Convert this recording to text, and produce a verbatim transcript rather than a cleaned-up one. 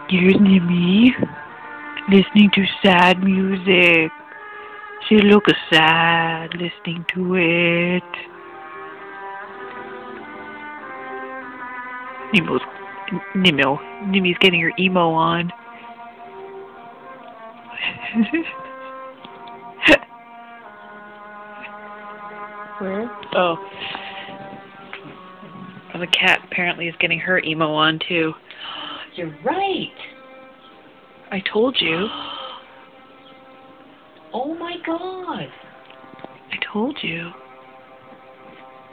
Here's Nimue, listening to sad music. She looks sad listening to it. Nemo's, Nimue, Nimue's getting her emo on. Where? Oh. The cat apparently is getting her emo on too. You're right. I told you. Oh my God. I told you.